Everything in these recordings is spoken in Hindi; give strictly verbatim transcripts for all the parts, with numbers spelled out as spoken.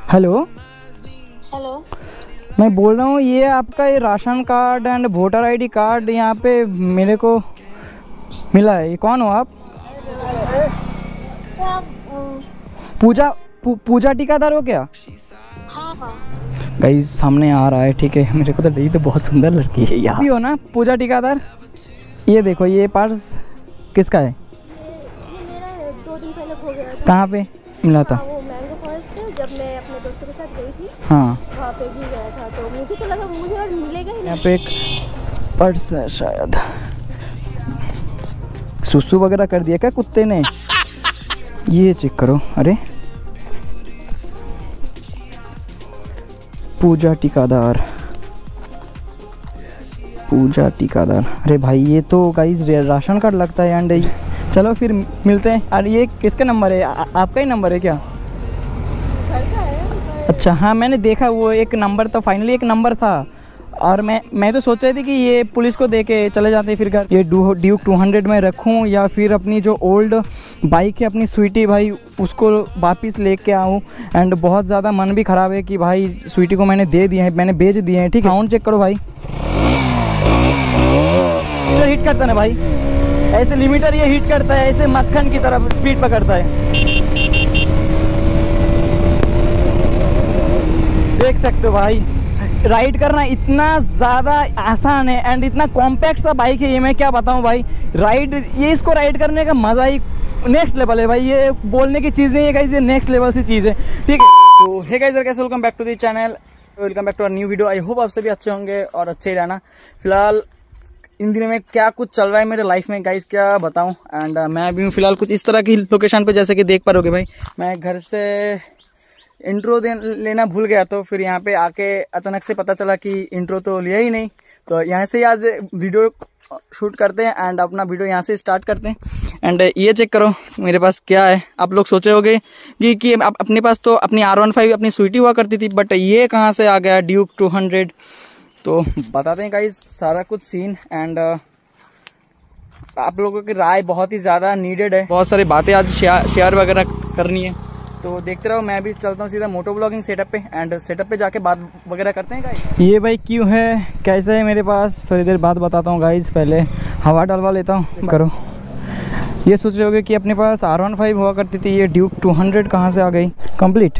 Hello hello. मैं बोल रहा हूँ, ये आपका ये ration card and voter ID card यहाँ पे मेरे को मिला है। ये कौन हो आप? क्या आप, अम, पूजा पू, पूजा टीकादार हो क्या? हाँ हाँ। गाइस सामने आ रहा है, ठीक है। मेरे को तो नहीं, तो बहुत सुंदर लड़की है यहाँ भी हो ना पूजा टीकादार। ये देखो, ये पर्स किसका है? ये ये मेरा है, दो दिन पहले खो गया था। कहाँ पे मिला था? हाँ, वो मैंगो फॉरेस्ट पे जब मैं अपने दोस्तों के साथ गई थी, हाँ, वहाँ पे भी गया था, तो मुझे तो लगा मुझे और मिलेगा ही यहाँ नहीं। पे एक पर्स है शायद। सुसु वगैरह कर दिया क्या कुत्ते ने? ये चेक करो। अरे पूजा टीकादार, पूजा टीकादार। अरे भाई ये तो गाइस राशन कार्ड लगता है। एंड चलो फिर मिलते हैं। अरे ये किसका नंबर है? आ, आपका ही नंबर है क्या? घर का है पर- अच्छा हाँ, मैंने देखा वो एक नंबर था, फाइनली एक नंबर था। और मैं मैं तो सोच रही थी कि ये पुलिस को दे के चले जाते फिर घर। ये डू ड्यूक टू हंड्रेड में रखूँ या फिर अपनी जो ओल्ड बाइक है अपनी स्वीटी भाई, उसको वापस लेके आऊँ। एंड बहुत ज़्यादा मन भी ख़राब है कि भाई स्वीटी को मैंने दे दिए हैं, मैंने बेच दिए हैं। ठीक है, साउंड चेक करो भाई, इधर हिट करता ना भाई, ऐसे लिमिटर ये हिट करता है, ऐसे मक्खन की तरफ स्पीड पकड़ता है। देख सकते हो भाई, राइड करना इतना ज़्यादा आसान है एंड इतना कॉम्पैक्ट सा बाइक है ये। मैं क्या बताऊं भाई, राइड ये इसको राइड करने का मज़ा ही नेक्स्ट लेवल है भाई। ये बोलने की चीज़ नहीं है गाइस, ये नेक्स्ट लेवल सी चीज़ है। ठीक है, तो हे गाइस, कैसे welcome back to the channel, welcome back to our new video. I hope आप सभी अच्छे होंगे और अच्छे ही रहना। फिलहाल इन दिनों में क्या कुछ चल रहा है मेरे लाइफ में गाइस, क्या बताऊं। एंड uh, मैं अभी हूँ फिलहाल कुछ इस तरह की लोकेशन पे, जैसे कि देख पा रहे होगे भाई। मैं घर से इंट्रो दे लेना भूल गया, तो फिर यहाँ पे आके अचानक से पता चला कि इंट्रो तो लिया ही नहीं। तो यहाँ से ही आज वीडियो शूट करते हैं एंड अपना वीडियो यहाँ से स्टार्ट करते हैं। एंड ये चेक करो मेरे पास क्या है। आप लोग सोचे होंगे कि, कि आप अपने पास तो अपनी आर वन फाइव अपनी स्वीटी हुआ करती थी, बट ये कहाँ से आ गया ड्यूक टू हंड्रेड। तो बताते हैं गाइस सारा कुछ सीन। एंड uh, आप लोगों की राय बहुत ही ज़्यादा नीडेड है, बहुत सारी बातें आज शेयर वगैरह करनी है। तो देखते रहो, मैं भी चलता हूँ सीधा मोटो ब्लॉगिंग सेटअप पे एंड सेटअप पे जाके बात वगैरह करते हैं गाइस। ये भाई क्यों है, कैसे है मेरे पास, थोड़ी देर बाद बताता हूँ गाइस। पहले हवा डलवा लेता हूँ। करो, ये सोच रहे होगे कि अपने पास आर वन फाइव हुआ करती थी, ये ड्यूक टू हंड्रेड कहाँ से आ गई कंप्लीट।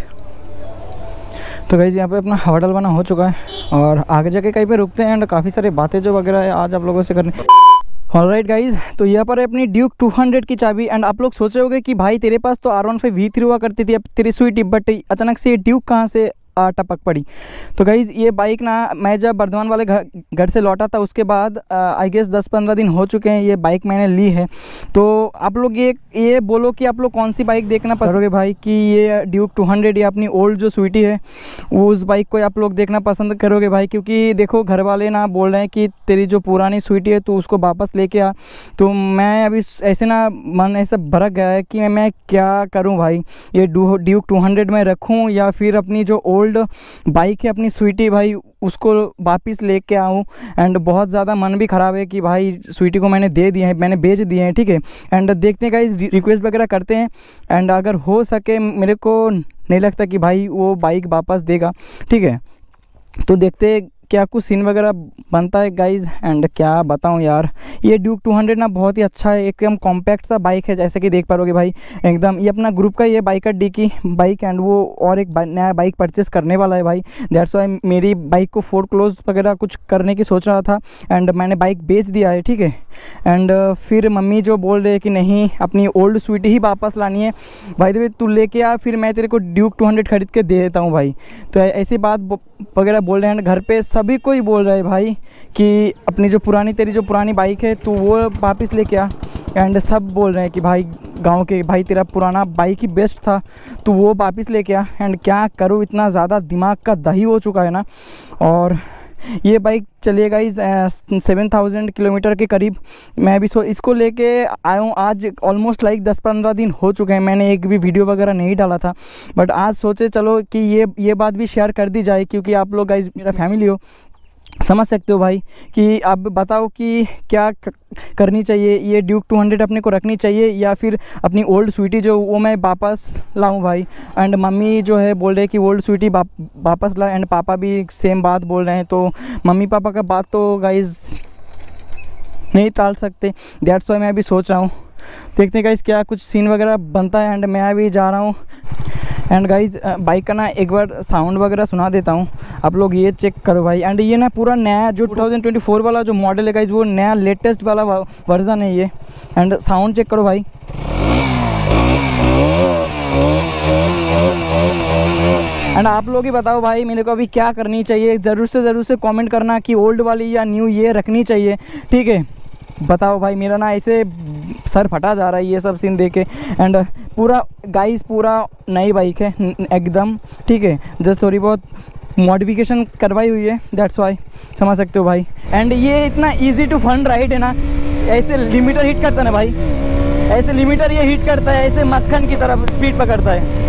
तो गाइस यहाँ पे अपना हवा डलवाना हो चुका है और आगे जाके कहीं पे रुकते हैं एंड काफ़ी सारी बातें जो वगैरह है आज आप लोगों से करने। ऑलराइट गाइज, तो यहाँ पर है अपनी ड्यूक टू हंड्रेड की चाबी। एंड आप लोग सोच रहे होगे कि भाई तेरे पास तो R one five V three हुआ करती थी, अब तेरी स्वीटी, बट अचानक से ये ड्यूक कहाँ से आ टपक पड़ी। तो गाइज़ ये बाइक ना, मैं जब बर्धमान वाले घर घर से लौटा था उसके बाद आई गेस दस पंद्रह दिन हो चुके हैं ये बाइक मैंने ली है। तो आप लोग ये ये बोलो कि आप लोग कौन सी बाइक देखना पसंद करोगे भाई, कि ये ड्यूक टू हंड्रेड या अपनी ओल्ड जो स्वीटी है वो, उस बाइक को आप लोग देखना पसंद करोगे भाई। क्योंकि देखो घर वाले ना बोल रहे हैं कि तेरी जो पुरानी स्वीटी है तो उसको वापस लेके आ। तो मैं अभी ऐसे ना मन ऐसा भड़क गया है कि मैं क्या करूँ भाई, ये ड्यूक टू हंड्रेड में रखूँ या फिर अपनी जो ओल्ड बाइक है अपनी स्वीटी भाई उसको वापस लेके आऊँ। एंड बहुत ज़्यादा मन भी ख़राब है कि भाई स्वीटी को मैंने दे दिए हैं, मैंने बेच दिए हैं। ठीक है, एंड देखते हैं गाइस, रिक्वेस्ट वगैरह करते हैं एंड अगर हो सके, मेरे को नहीं लगता कि भाई वो बाइक वापस देगा। ठीक है, तो देखते हैं क्या कुछ सीन वगैरह बनता है गाइज़। एंड क्या बताऊं यार, ये ड्यूक टू हंड्रेड ना बहुत ही अच्छा है, एकदम कॉम्पैक्ट सा बाइक है, जैसे कि देख पा रहोगे भाई एकदम। ये अपना ग्रुप का ये बाइक है, डी की बाइक। एंड वो और एक नया बाइक परचेस करने वाला है भाई, दैट्स वाई मेरी बाइक को फोर क्लोज वगैरह कुछ करने की सोच रहा था एंड मैंने बाइक बेच दिया है। ठीक है, एंड फिर मम्मी जो बोल रहे हैं कि नहीं अपनी ओल्ड स्वीटी ही वापस लानी है भाई, देवे तू लेके आ, फिर मैं तेरे को ड्यूक टू हंड्रेड खरीद के दे देता हूँ भाई। तो ऐसी बात वगैरह बोल रहे हैं घर पे, सभी को ही बोल रहे हैं भाई कि अपनी जो पुरानी तेरी जो पुरानी बाइक है तो वो वापस लेके आ। एंड सब बोल रहे हैं कि भाई गांव के भाई तेरा पुराना बाइक ही बेस्ट था तो वो वापस लेके आ। एंड क्या करूँ, इतना ज़्यादा दिमाग का दही हो चुका है ना। और ये बाइक चलेगा इस सेवन थाउजेंड किलोमीटर के करीब। मैं भी सो इसको लेके आया हूँ, आज ऑलमोस्ट लाइक दस पंद्रह दिन हो चुके हैं, मैंने एक भी वीडियो वगैरह नहीं डाला था। बट आज सोचे चलो कि ये ये बात भी शेयर कर दी जाए, क्योंकि आप लोग गाइस मेरा फैमिली हो समझ सकते हो भाई कि अब बताओ कि क्या करनी चाहिए, ये ड्यूक टू हंड्रेड अपने को रखनी चाहिए या फिर अपनी ओल्ड स्वीटी जो वो मैं वापस लाऊं भाई। एंड मम्मी जो है बोल रहे कि ओल्ड स्वीटी वापस ला, एंड पापा भी सेम बात बोल रहे हैं। तो मम्मी पापा का बात तो गाइज़ नहीं टाल सकते, दैट्स वाई मैं अभी सोच रहा हूँ। देखते हैं गाइज़ क्या कुछ सीन वगैरह बनता है। एंड मैं अभी जा रहा हूँ। एंड गाइज़ बाइक का ना एक बार साउंड वगैरह सुना देता हूँ, आप लोग ये चेक करो भाई। एंड ये ना पूरा नया जो टू थाउजेंड ट्वेंटी फोर वाला जो मॉडल है गाइज़, वो नया लेटेस्ट वाला वर्जन है ये। एंड साउंड चेक करो भाई। एंड आप लोग ही बताओ भाई मेरे को अभी क्या करनी चाहिए, ज़रूर से ज़रूर से कमेंट करना कि ओल्ड वाली या न्यू ये रखनी चाहिए, ठीक है। बताओ भाई, मेरा ना ऐसे सर फटा जा रहा है ये सब सीन देख के। एंड पूरा गाइस पूरा नई बाइक है एकदम, ठीक है। जस्ट थोड़ी बहुत मॉडिफिकेशन करवाई हुई है, दैट्स वाई, समझ सकते हो भाई। एंड ये इतना इजी टू फन राइड है ना, ऐसे लिमिटर हिट करता है ना भाई, ऐसे लिमिटर ये हिट करता है, ऐसे मक्खन की तरफ स्पीड पकड़ता है,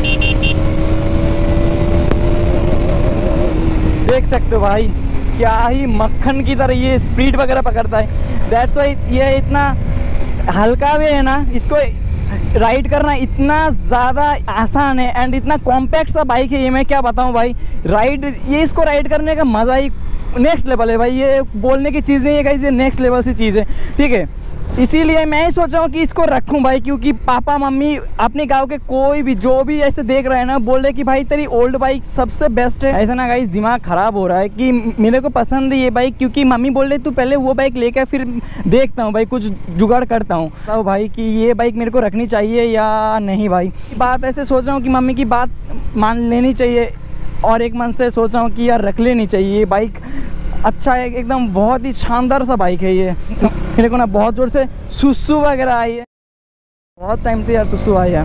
देख सकते हो भाई क्या ही मक्खन की तरह ये स्पीड वगैरह पकड़ता है। दैट्स वाई ये इतना हल्का भी है ना, इसको राइड करना इतना ज़्यादा आसान है। एंड इतना कॉम्पैक्ट सा बाइक है ये, मैं क्या बताऊं भाई। राइड ये इसको राइड करने का मज़ा ही नेक्स्ट लेवल है भाई, ये बोलने की चीज़ नहीं है गाइस, ये नेक्स्ट लेवल सी चीज़ है, ठीक है। इसीलिए मैं ही सोच रहा हूँ कि इसको रखूँ भाई, क्योंकि पापा मम्मी अपने गांव के कोई भी जो भी ऐसे देख रहे हैं ना, बोल रहे कि भाई तेरी ओल्ड बाइक सबसे बेस्ट है। ऐसा ना गाइस दिमाग ख़राब हो रहा है कि मेरे को पसंद है ये बाइक, क्योंकि मम्मी बोल रही तू पहले वो बाइक लेकर फिर देखता हूँ भाई, कुछ जुगाड़ करता हूँ। तो भाई कि ये बाइक मेरे को रखनी चाहिए या नहीं भाई। बात ऐसे सोच रहा हूँ कि मम्मी की बात मान लेनी चाहिए, और एक मन से सोच रहा हूँ कि यार रख लेनी चाहिए ये बाइक। अच्छा है एकदम, बहुत ही शानदार सा बाइक है ये। मेरे को ना बहुत ज़ोर से सुसु वगैरह आई है, बहुत टाइम से यार सुसु आई है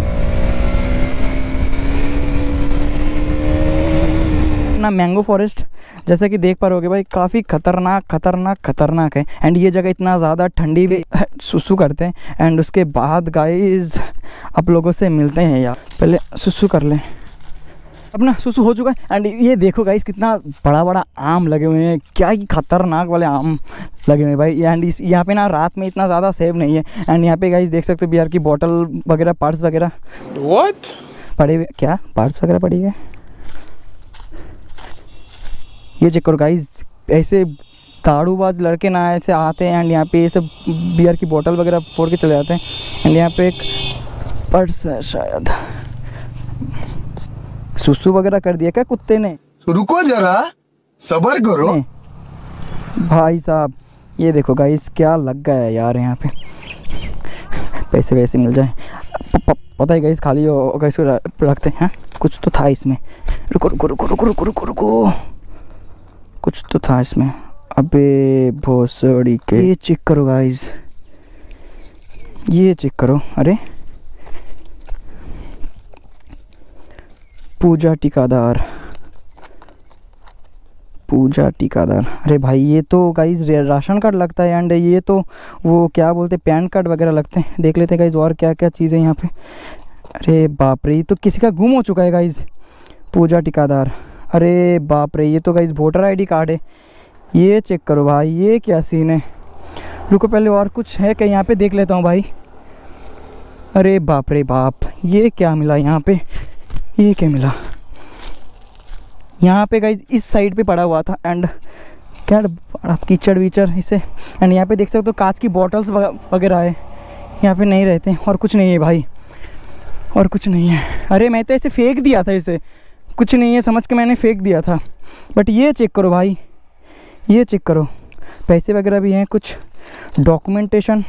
ना। मैंगो फॉरेस्ट जैसा कि देख पा रहे होगे भाई, काफ़ी खतरनाक खतरनाक खतरनाक है। एंड ये जगह इतना ज़्यादा ठंडी भी सुसु करते हैं। एंड उसके बाद गाइस आप लोगों से मिलते हैं यार, पहले सुसु कर लें। अपना सुसु हो चुका है। एंड ये देखो गाइस कितना बड़ा बड़ा आम लगे हुए हैं, क्या ही खतरनाक वाले आम लगे हुए हैं भाई। एंड इस यहाँ पे ना रात में इतना ज़्यादा सेफ नहीं है। एंड यहाँ पे गाइस देख सकते हो बियर की बोतल वगैरह, पार्ट्स वगैरह व्हाट पड़े हुए, क्या पार्ट्स वगैरह पड़ी है, ये चेक करो गाइस। ऐसे दारूबाज लड़के ना ऐसे आते हैं एंड यहाँ पे ये सब बियर की बोतल वगैरह फोड़ के चले जाते हैं। एंड यहाँ पे एक पर्स है शायद, सुसु वगैरह कर दिया क्या कुत्ते ने? रुको जरा सब्र करो भाई साहब। ये देखो गाइस क्या लग गया है यार यहाँ पे, पैसे वैसे मिल जाए। पता है गाइस खाली हो इसको रखते हैं, कुछ तो था इसमें। रुको रुको रुको रुको रुको रुको रुको कुछ तो था इसमें। अबे भोसड़ी के, ये चेक करो गाइस, ये चेक करो। अरे पूजा टिकादार, पूजा टिकादार, अरे भाई ये तो गाइस राशन कार्ड लगता है। एंड ये तो वो क्या बोलते हैं पैन कार्ड वगैरह लगते हैं। देख लेते हैं गाइस और क्या क्या चीज़ें यहाँ पे। अरे बाप रे, ये तो किसी का गुम हो चुका है गाइस, पूजा टिकादार। अरे बाप रे, ये तो गाइस वोटर आईडी कार्ड है। ये चेक करो भाई, ये क्या सीन है। रुको पहले और कुछ है क्या यहाँ पे, देख लेता हूँ भाई। अरे बाप रे बाप, ये क्या मिला यहाँ पे, ये क्या मिला यहाँ पे गाइस, इस साइड पे पड़ा हुआ था। एंड क्या बड़ा कीचड़ वीचड़ इसे। एंड यहाँ पे देख सकते हो कांच की बॉटल्स वगैरह है, यहाँ पे नहीं रहते। और कुछ नहीं है भाई, और कुछ नहीं है। अरे मैं तो ऐसे फेंक दिया था इसे, कुछ नहीं है समझ के मैंने फेंक दिया था। बट ये चेक करो भाई, ये चेक करो, पैसे वगैरह भी हैं, कुछ डॉक्यूमेंटेशन।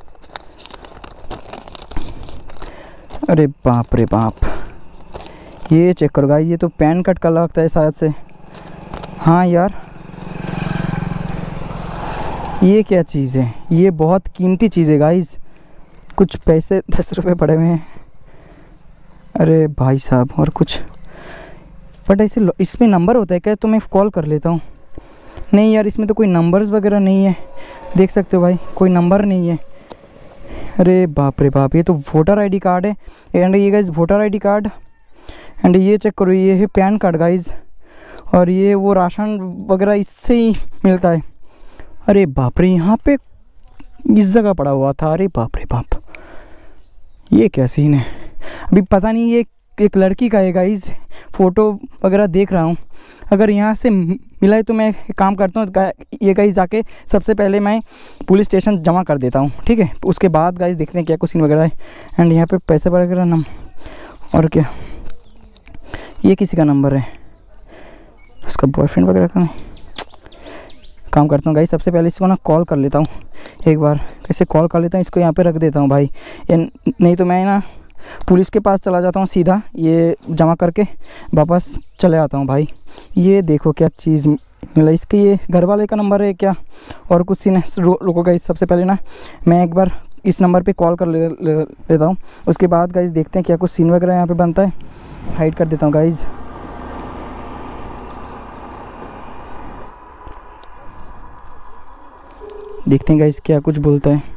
अरे बाप रे बाप, ये चेक करो गाइस, ये तो पैन कार्ड का लगता है शायद से। हाँ यार, ये क्या चीज़ है, ये बहुत कीमती चीज़ है गाइस। कुछ पैसे दस रुपए पड़े हुए हैं। अरे भाई साहब, और कुछ बट ऐसे इसमें नंबर होता है क्या, तो मैं कॉल कर लेता हूँ। नहीं यार, इसमें तो कोई नंबर्स वगैरह नहीं है, देख सकते हो भाई कोई नंबर नहीं है। अरे बाप रे बाप, ये तो वोटर आईडी कार्ड है। एंड ये guys voter ID card. And ये चेक करो, ये है पैन कार्ड गाइस। और ये वो राशन वगैरह इससे ही मिलता है। अरे बाप रे, यहाँ पे इस जगह पड़ा हुआ था। अरे बाप रे बाप, ये क्या सीन है। अभी पता नहीं ये एक लड़की का है गाइस, फ़ोटो वगैरह देख रहा हूँ। अगर यहाँ से मिला है तो मैं एक काम करता हूँ, ये गाइस जाके सबसे पहले मैं पुलिस स्टेशन जमा कर देता हूँ, ठीक है। उसके बाद गाइस देखते हैं क्या कुछ सीन वगैरह है। एंड यहाँ पे पैसे वगैरह नम और क्या, ये किसी का नंबर है, उसका बॉयफ्रेंड वगैरह का नहीं। काम करता हूँ गाइस, सबसे पहले इसको ना कॉल कर लेता हूँ एक बार, कैसे कॉल कर लेता हूँ, इसको यहाँ पे रख देता हूँ भाई। ये नहीं तो मैं ना पुलिस के पास चला जाता हूँ सीधा, ये जमा करके वापस चले आता हूँ भाई। ये देखो क्या चीज़ मिला, इसके ये घर वाले का नंबर है क्या और कुछ सीन है। रो, रुको गाइस, सबसे पहले ना मैं एक बार इस नंबर पे कॉल कर ले, ले, लेता हूँ। उसके बाद गाइस देखते हैं क्या कुछ सीन वगैरह यहाँ पे बनता है। हाइड कर देता हूँ गाइस। देखते हैं गाइस क्या कुछ बोलता है।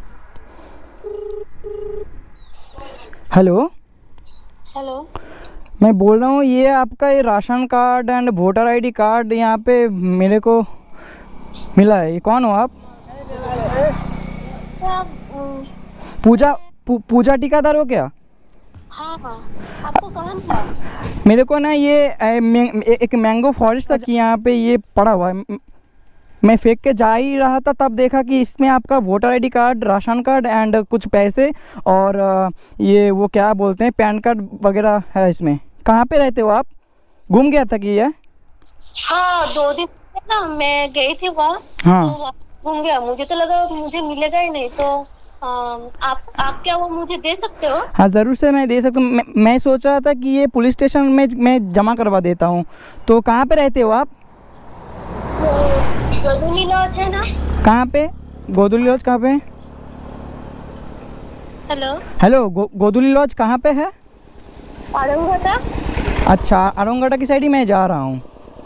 हेलो हेलो, मैं बोल रहा हूँ, ये आपका ये ration card and voter ID card यहाँ पे मेरे को मिला है। ये कौन हो आप? अच्छा, अम, पूजा पू, पूजा ठेकेदार हो क्या? हाँ हाँ, आपको कहाँ मिला? मेरे को ना ये ए, मे, एक मैंगो फॉरेस्ट था कि यहाँ पे ये पड़ा हुआ है। मैं फेंक के जा ही रहा था, तब देखा कि इसमें आपका voter ID card, ration card and कुछ पैसे और ये वो क्या बोलते हैं पैन कार्ड वगैरह है इसमें। कहाँ पे रहते हो आप? घूम गया था कि ये? हाँ, दो दिन पहले ना मैं गई थी वहाँ, हाँ तो घूम गया। मुझे तो लगा मुझे मिलेगा ही नहीं, तो आ, आप आप क्या वो मुझे दे सकते हो? हाँ ज़रूर से मैं दे सकता हूँ। मैं, मैं सोच रहा था कि ये पुलिस स्टेशन में मैं जमा करवा देता हूँ। तो कहाँ पे रहते हो आप? गोदुली लॉज है ना? कहाँ पे? गोदुली लॉज कहाँ पे? हेलो हेलो गो, गोदुली लॉज कहाँ पे है? औरंगाबाद। अच्छा, अरंगटा की साइड ही मैं जा रहा हूँ।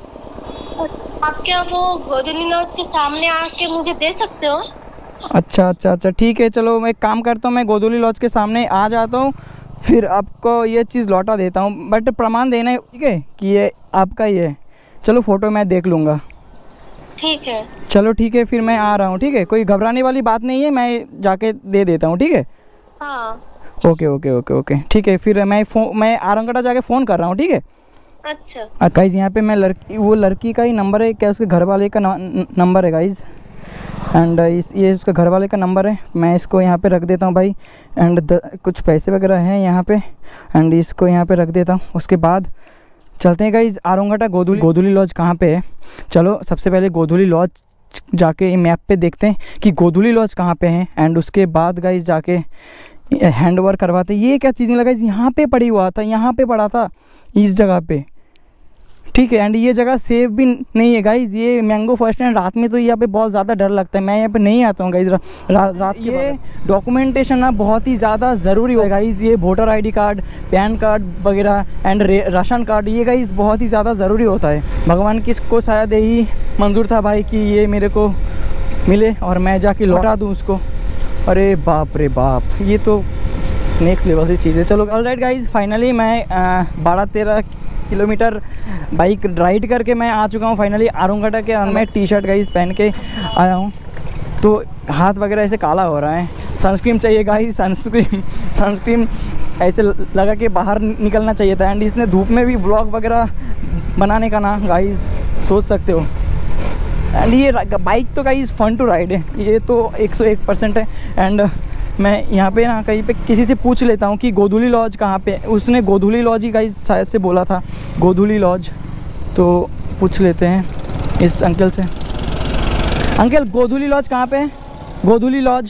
आप क्या वो गोदुली लॉज के सामने आके मुझे दे सकते हो? अच्छा अच्छा अच्छा, ठीक है। चलो मैं एक काम करता हूँ, मैं गोदुली लॉज के सामने आ जाता हूँ, फिर आपको ये चीज़ लौटा देता हूँ। बट प्रमाण देना है, ठीक है, कि ये आपका ही है। चलो फ़ोटो मैं देख लूँगा। ठीक है, चलो ठीक है, फिर मैं आ रहा हूँ, ठीक है। कोई घबराने वाली बात नहीं है, मैं जाके दे देता हूँ, ठीक है। हाँ ओके ओके ओके ओके, ठीक है। फिर मैं फ़ोन मैं आरंगटा जाके फ़ोन कर रहा हूँ, ठीक है। अच्छा गाइज़ यहाँ पे मैं लड़की, वो लड़की का ही नंबर है क्या, उसके घर वाले का नंबर है गाइज़। एंड इस ये उसका घर वाले का नंबर है। मैं इसको यहाँ पे रख देता हूँ भाई। एंड कुछ पैसे वगैरह हैं यहाँ पे, एंड इसको यहाँ पे रख देता हूँ। उसके बाद चलते हैं गाइज़ आरंगटा गोदुली गोदुली लॉज कहाँ पे है। चलो सबसे पहले गोदुली लॉज जाके मैप पे देखते हैं कि गोदुली लॉज कहाँ पे है। एंड उसके बाद गाइज़ जाके हैंड ओवर करवाते। ये क्या चीज़ में लगा, यहाँ पे पड़ी हुआ था, यहाँ पे पड़ा था इस जगह पे, ठीक है। एंड ये जगह सेफ भी नहीं है गाइज़, ये मैंगो फॉरेस्ट है। रात में तो यहाँ पे बहुत ज़्यादा डर लगता है, मैं यहाँ पे नहीं आता हूँ गाइज़ रा, रा, रात के। ये डॉक्यूमेंटेशन ना बहुत ही ज़्यादा ज़रूरी है गाइज़, ये voter ID card, pan card वगैरह एंड राशन कार्ड, ये गाइज़ बहुत ही ज़्यादा ज़रूरी होता है। भगवान किसको शायद यही मंजूर था भाई कि ये मेरे को मिले और मैं जाके लौटा दूँ उसको। अरे बाप रे बाप, ये तो नेक्स्ट लेवल की चीज़ है। चलो ऑलराइट गाइज़, फाइनली मैं बारह तेरह किलोमीटर बाइक राइड करके मैं आ चुका हूँ फाइनली आरंगटा के। मैं टी शर्ट गाइस पहन के आया हूँ, तो हाथ वगैरह ऐसे काला हो रहा है। सनस्क्रीन चाहिए गाइस, सनस्क्रीन सनस्क्रीन ऐसे लगा के बाहर निकलना चाहिए था। एंड इसने धूप में भी ब्लॉग वगैरह बनाने का ना गाइस सोच सकते हो। एंड ये बाइक तो गाइस फन टू राइड है, ये तो एक सौ एक परसेंट है। एंड मैं यहाँ पे ना कहीं पे किसी से पूछ लेता हूँ कि गोदुली लॉज कहाँ पे। उसने गोदुली लॉज ही गाइस शायद से बोला था, गोदुली लॉज। तो पूछ लेते हैं इस अंकल से। अंकल गोदुली लॉज कहाँ पे है? Godhuli lodge.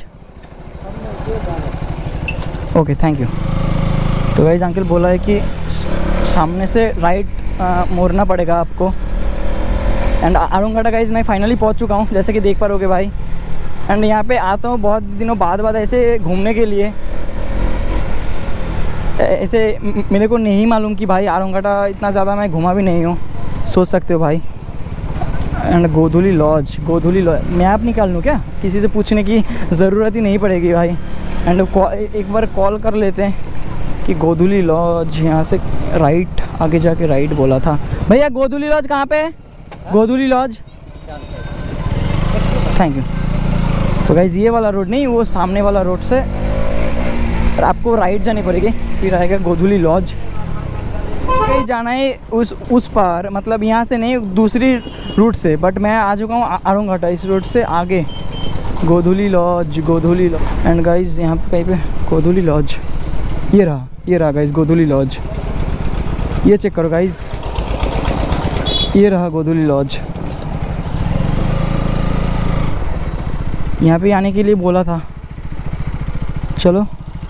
Okay thank you. तो गाइस अंकल बोला है कि सामने से राइट मोड़ना पड़ेगा आपको। एंड आरंगटा गाइस मैं फाइनली पहुँच चुका हूँ, जैसे कि देख पा रहोगे भाई। एंड यहाँ पे आता हूँ बहुत दिनों बाद बाद ऐसे घूमने के लिए। ऐसे मेरे को नहीं मालूम कि भाई आरंगटा इतना ज़्यादा मैं घूमा भी नहीं हूँ, सोच सकते हो भाई। And Godhuli lodge, Godhuli lodge map निकाल लूँ क्या? किसी से पूछने की ज़रूरत ही नहीं पड़ेगी भाई। एंड एक बार कॉल कर लेते हैं कि गोदुली लॉज यहाँ से राइट आगे जाके राइट बोला था। भैया गोधुली लॉज कहाँ पे है? Godhuli lodge, thank you. तो गाइज ये वाला रोड नहीं, वो सामने वाला रोड से और आपको राइट जानी पड़ेगी, फिर आएगा गोधुली लॉज। कहीं जाना है उस उस पार, मतलब यहाँ से नहीं, दूसरी रूट से, बट मैं आ चुका हूँ आरुंघाटा, इस रोड से आगे Godhuli lodge, Godhuli lodge. And guys यहाँ पे कहीं पे गोधुली लॉज, ये रहा, ये रहा गाइज गोधुली लॉज, ये चेक करो गाइज, ये रहा गोधुली लॉज। यहाँ पे आने के लिए बोला था, चलो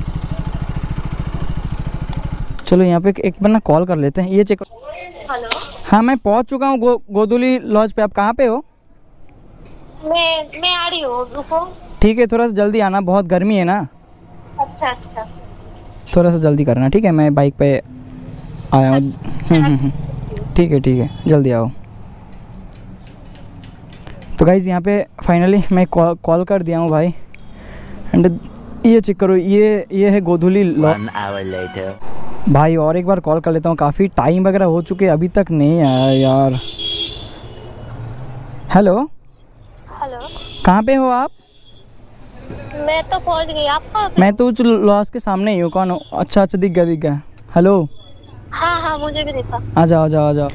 चलो यहाँ पे एक बार ना कॉल कर लेते हैं। ये चेक, हेलो। हाँ मैं पहुँच चुका हूँ गो, गोधुली लॉज पे। आप कहाँ पे हो? मैं मैं आ रही हूँ, रुको। ठीक है, थोड़ा सा जल्दी आना, बहुत गर्मी है ना। अच्छा अच्छा। थोड़ा सा जल्दी करना, ठीक है? मैं बाइक पे आया हूँ। ठीक है ठीक है, जल्दी आओ। तो गाइज़ यहाँ पे फाइनली मैं कॉल कॉल कर दिया हूँ भाई। एंड ये चेक करो, ये ये है गोधुली लॉज भाई। और एक बार कॉल कर लेता हूँ, काफ़ी टाइम वगैरह हो चुके, अभी तक नहीं आया यार। हेलो, हेलो, कहाँ पे हो आप? मैं तो पहुँच गई, आप कहाँ पे? मैं तो उस लॉज के सामने ही हूँ। कौन हो? अच्छा अच्छा, दिख गया दिख गया। हेलो, हाँ हाँ, मुझे भी देखा। आ जाओ आ जाओ आ जाओ।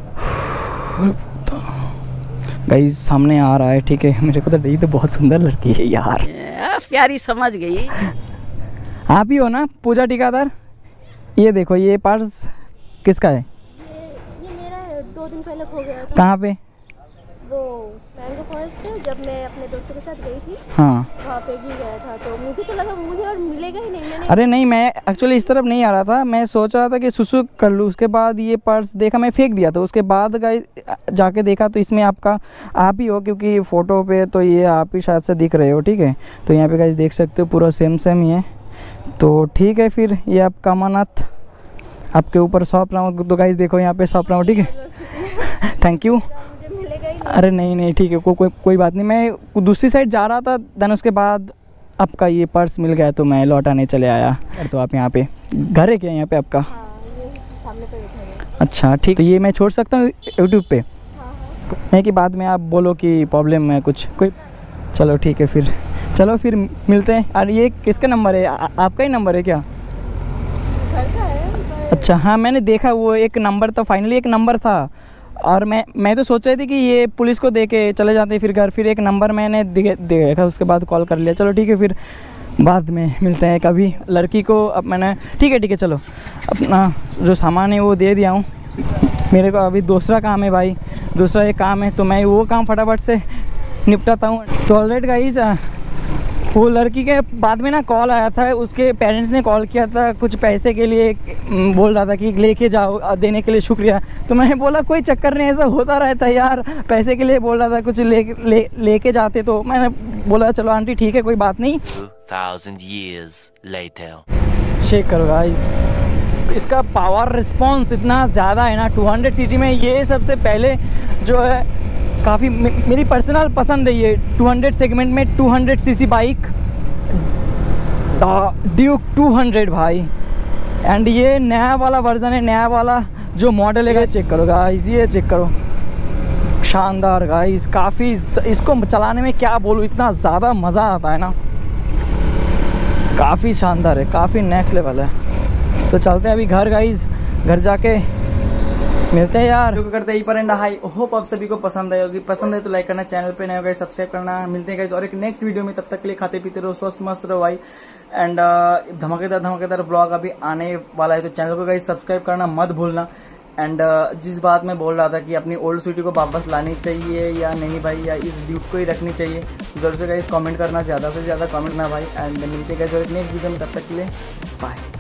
गाइस सामने आ रहा है, ठीक है? मेरे को तो नहीं, तो बहुत सुंदर लड़की है यार, प्यारी समझ गई। आप ही हो ना पूजा ठिकादार? ये देखो, ये पर्स किसका है? ये ये मेरा है, दो दिन पहले खो गया था। कहाँ पे? वो मैंगो फॉरेस्ट पे, जब मैं अपने दोस्तों के साथ गई थी, हाँ वहाँ पे गिर गया था। तो मुझे तो लगा मुझे और मिलेगा ही नहीं। मैंने अरे नहीं, मैं एक्चुअली इस तरफ नहीं आ रहा था, मैं सोच रहा था कि सुसु कर लूँ। उसके बाद ये पर्स देखा, मैं फेंक दिया था। उसके बाद गाइस जाके देखा तो इसमें आपका आप ही हो, क्योंकि फ़ोटो पे तो ये आप ही शायद से दिख रहे हो, ठीक है? तो यहाँ पे गाइस देख सकते हो, पूरा सेम सेम ही है। तो ठीक है, फिर ये आपका अमानत आपके ऊपर सौंप रहा हूँ। तो गाइस देखो यहाँ पे सौंप रहा हूँ, ठीक है? Thank you. मुझे मिलेगा ही नहीं। अरे नहीं नहीं, ठीक है, को, कोई कोई बात नहीं। मैं दूसरी साइड जा रहा था, देन उसके बाद आपका ये पर्स मिल गया तो मैं लौटाने चले आया। तो आप यहाँ पे घर है क्या यहाँ पे आपका? हाँ, ये सामने पे बैठा है। अच्छा ठीक, तो ये मैं छोड़ सकता हूँ यूट्यूब पे? हाँ हाँ। है कि बाद में आप बोलो कि प्रॉब्लम है कुछ कोई? चलो ठीक है, फिर चलो फिर मिलते हैं। अरे ये किसका नंबर है? आ, आपका ही नंबर है क्या? घर का है पर- अच्छा हाँ, मैंने देखा वो एक नंबर था, फाइनली एक नंबर था। और मैं मैं तो सोच रही थी कि ये पुलिस को दे के चले जाते फिर घर, फिर एक नंबर मैंने देखा, उसके बाद कॉल कर लिया। चलो ठीक है, फिर बाद में मिलते हैं कभी। लड़की को अब मैंने, ठीक है ठीक है, चलो अपना जो सामान है वो दे दिया हूँ। मेरे को अभी दूसरा काम है भाई, दूसरा एक काम है, तो मैं वो काम फटाफट से निपटाता हूँ। तो ऑलरेडी गाइस वो लड़की के बाद में ना कॉल आया था, उसके पेरेंट्स ने कॉल किया था कुछ पैसे के लिए, बोल रहा था कि लेके जाओ, देने के लिए शुक्रिया। तो मैंने बोला कोई चक्कर नहीं, ऐसा होता रहता है यार, पैसे के लिए बोल रहा था, कुछ ले ले लेके जाते। तो मैंने बोला चलो आंटी ठीक है, कोई बात नहीं। two thousand years later. Check करो गाइस, इसका पावर रिस्पॉन्स इतना ज़्यादा है ना, टू हंड्रेड सीसी में। ये सबसे पहले जो है काफ़ी मेरी पर्सनल पसंद है ये टू हंड्रेड सेगमेंट में two hundred CC bike, Duke two hundred भाई। एंड ये नया वाला वर्जन है, नया वाला जो मॉडल है। चेक करो गाइस, ये चेक करो, शानदार गाइस, काफ़ी इसको चलाने में क्या बोलूँ, इतना ज़्यादा मज़ा आता है ना, काफ़ी शानदार है, काफ़ी नेक्स्ट लेवल है। तो चलते हैं अभी घर गाइस, घर जाके मिलते हैं यार। वीडियो को करते ही पर एंड हाई होप आप सभी को पसंद आई होगी। पसंद है तो लाइक करना, चैनल पे नए हो गए सब्सक्राइब करना। मिलते हैं गाइस और एक नेक्स्ट वीडियो में, तब तक के लिए खाते पीते रहो, स्वस्थ मस्त रहो भाई। एंड धमाकेदार धमाकेदार ब्लॉग अभी आने वाला है, तो चैनल को गाइस सब्सक्राइब करना मत भूलना। एंड uh, जिस बात में बोल रहा था कि अपनी ओल्ड स्वीटी को वापस लानी चाहिए या नहीं भाई, या इस ड्यूक को ही रखनी चाहिए, जरूर से गाइस कमेंट करना, ज़्यादा से ज़्यादा कमेंट ना भाई। एंड मिलते हैं गाइस और एक नेक्स्ट वीडियो में, तब तक के लिए बाय।